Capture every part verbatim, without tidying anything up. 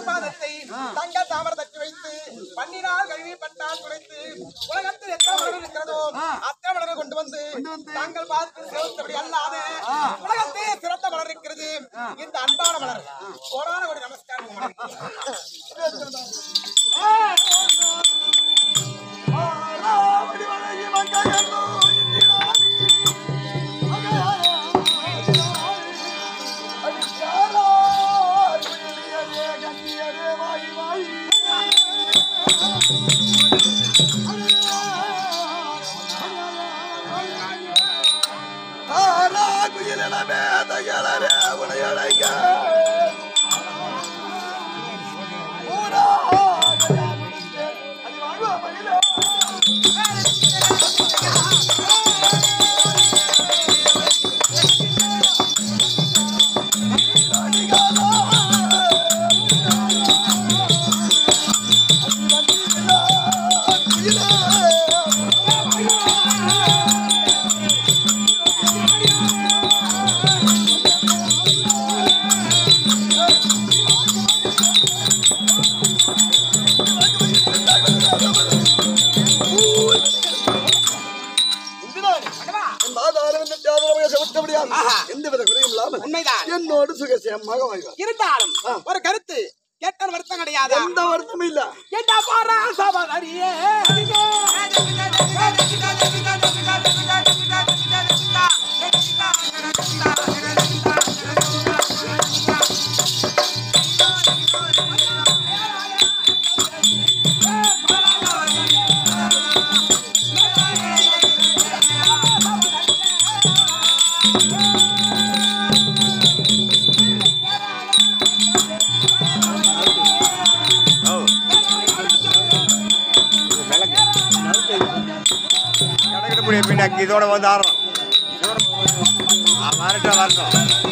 பாதத்தை தங்க தாமரை தட்டி வைத்து பன்னினால் கழுவி பட்டால் குறைத்து உலகத்தில் எத்தனை மலர் இருக்கிறதோ அத்தனை மலரை கொண்டு வந்து தாங்கள் பாதத்தில் சேர்த்தபடி அல்லாத உலகத்தை சிறந்த மலர் இருக்கிறது இந்த அன்பான மலர் கோடான ஒரு நமஸ்காரம் என்னோடு சுகசியமாக இருந்தாலும் ஒரு கருத்து கேட்ட வருத்தம் கிடையாது. எந்த வருத்தமும் இல்ல. கேட்டா பாரா சபாதரியே இதோட வந்து ஆடுறோம் வரட்டும் வரட்டும்.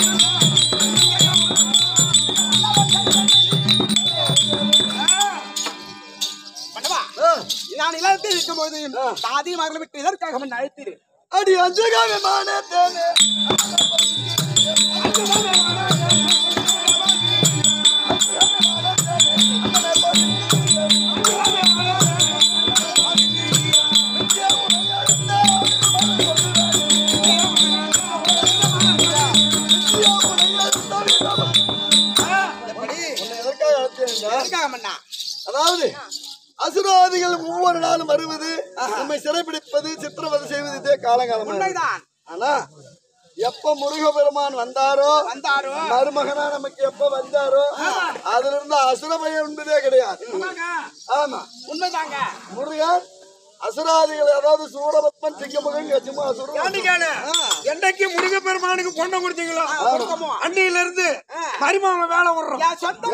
நான் இளத்தில் இருக்கும் போது சாதி மகளை விட்டு இதற்காக அழைத்தீர். அடி அஞ்சகாவே மானேத்தேனே அதாவது அசுராதிகள் ஒவ்வொரு நாளும் வருவது நம்மை சிறைப்பிடிப்பது சித்திரவதை செய்வது இதே காலகாலம். ஆனா எப்ப முருகபெருமான் வந்தாரோ வந்தாரோ மருமகனா நமக்கு எப்ப வந்தாரோ அதுல இருந்து அசுர பயம் என்பதே கிடையாது. ஆமா உண்மைதாங்க. முருகன் அசுராதிகள் அதாவது சூரபத்மன் சிங்கமுகன் கஜமா அசுரன் என்னைக்கு முருகப்பெருமானுக்கு பொண்ணை கொடுத்தீங்களோ அன்னையில இருந்து மருமகன் வேலை விடுறோம்.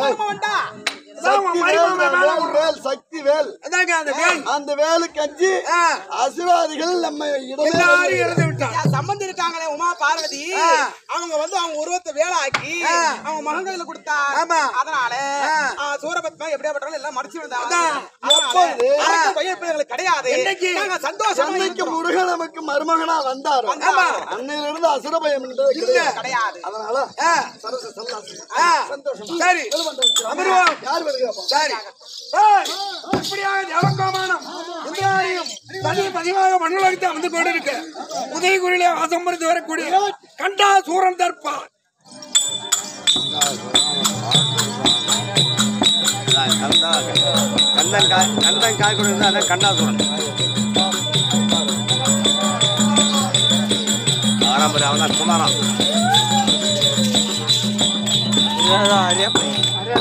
சக்தி வேல் அந்த வேலுக்கு அஞ்சு அசுராதிகள் நம்ம சம்பந்தம் இருக்காங்களே உமா பார்வதி அவங்க வந்து அவங்க உருவத்தை வேலாக்கி அவங்க மகன்களை கொடுத்தா. அதனால சூரபத்மா எப்படியா பட்டாலும் எல்லாம் மறைச்சு வந்தாங்க. பையன் பிள்ளைகளுக்கு கிடையாது. சந்தோஷம் முருகன் நமக்கு மருமகனா வந்தாரு அன்னையில இருந்து அசுர பயம் கிடையாது. அதனால சந்தோஷம். சரி யார் சரி பதிவாக மண்டலத்தை வந்து கொண்டிருக்க உதயகுரிலே வாசம்பரித்து வரக்கூடிய கண்டா சூரன் தற்பா கந்தன் காய் கந்தன் காய் கொடுத்தா கண்டா சூரன் ஆரம்பரி அவன் தான் குமாரம் அரியா அரியா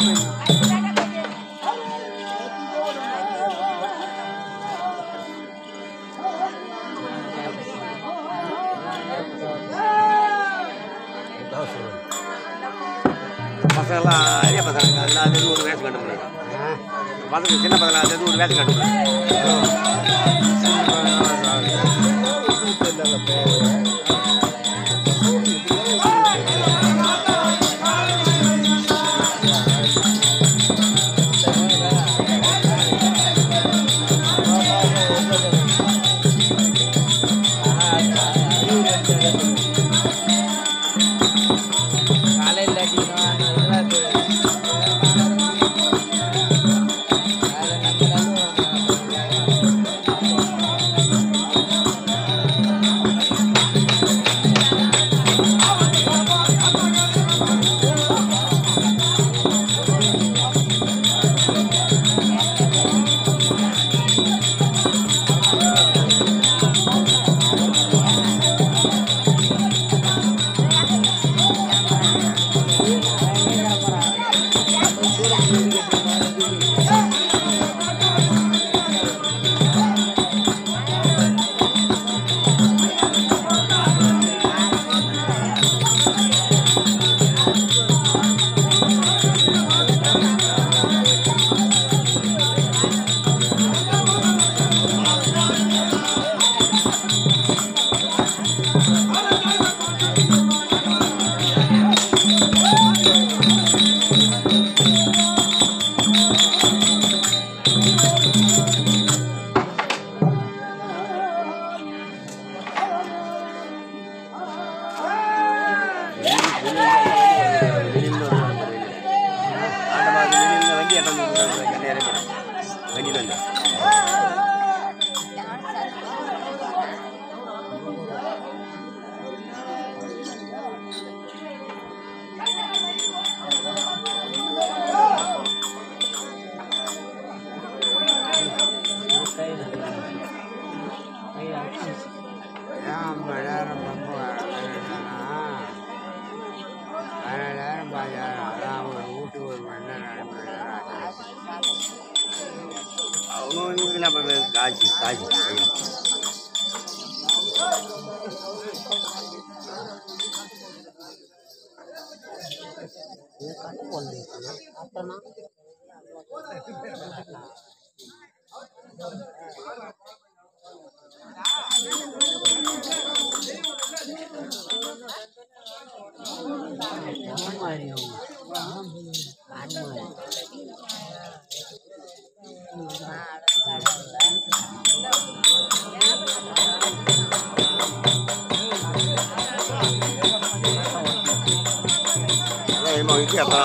பசங்கள்லாம் அரிய பசங்க அதில் அது ஒரு வேஷம் கட்ட முடியாது. பசங்க சின்ன பசங்க அது ஒரு வேஷம் கட்ட முடியாது. காய்ச்சி காய்ச்சி mau itu apa?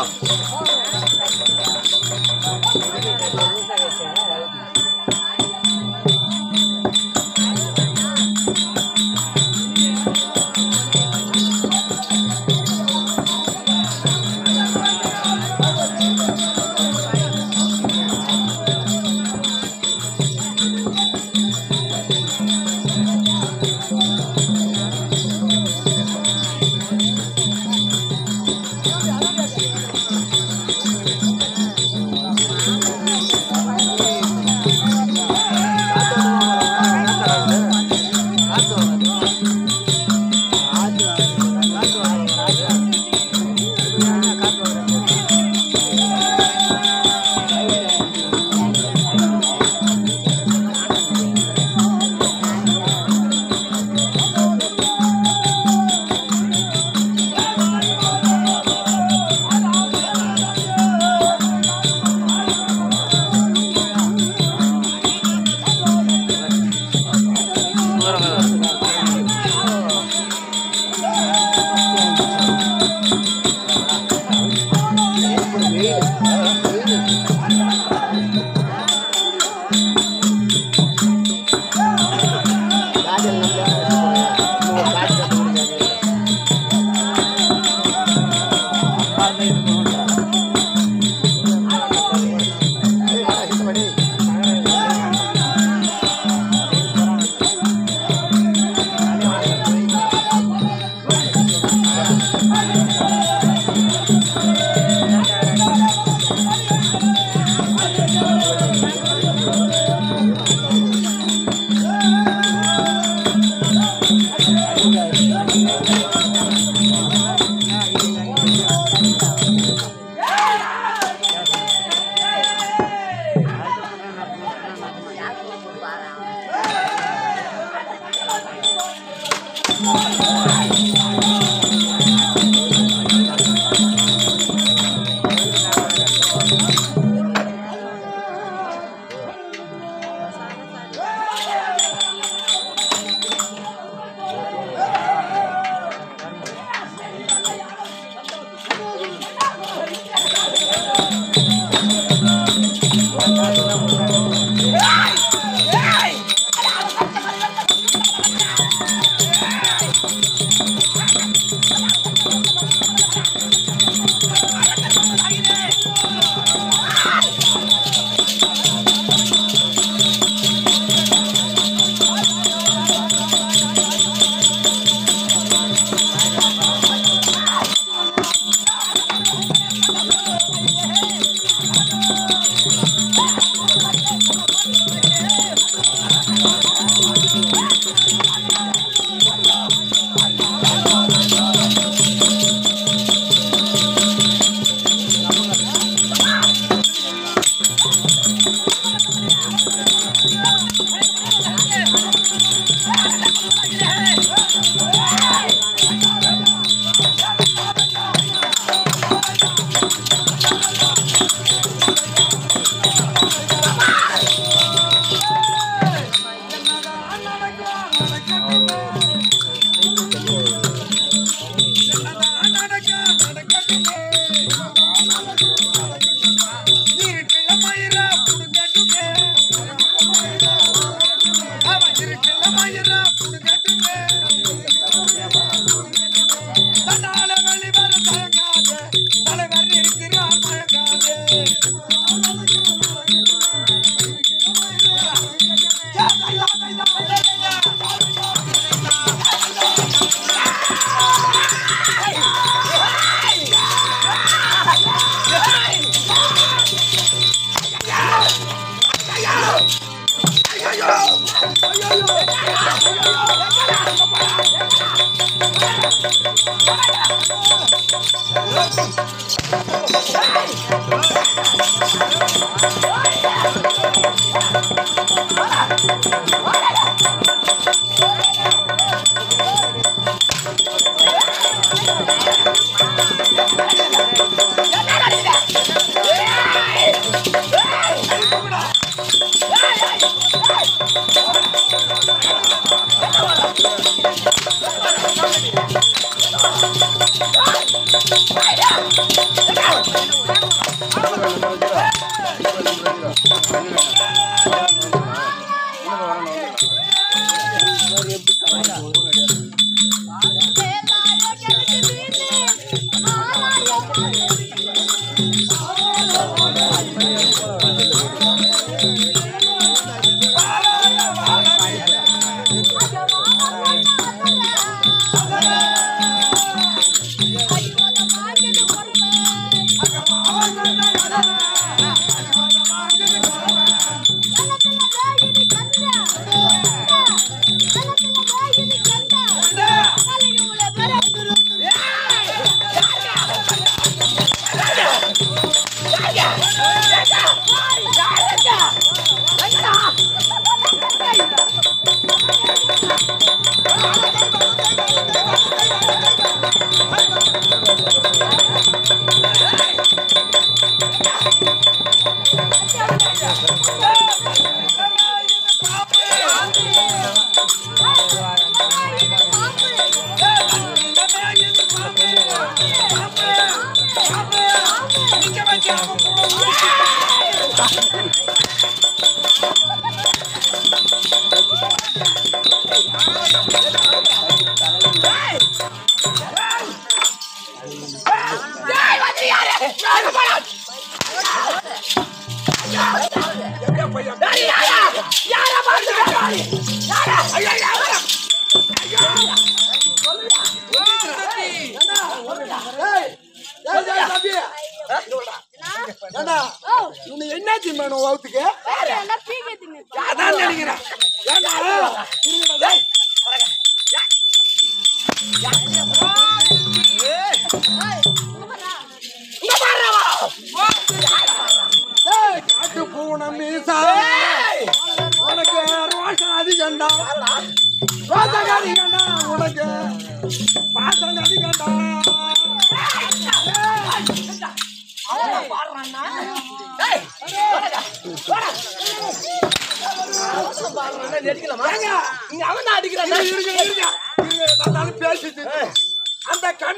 என்னாச்சு மேடம் வகுத்துக்கு அதான் நினைக்கிறேன் காட்டு பூன மீசா உனக்கு ரோஷம் அதிகண்டா ரோஷம் அதிகண்டா உனக்கு பாசம் அதிகண்டா பேசிட்டு அந்த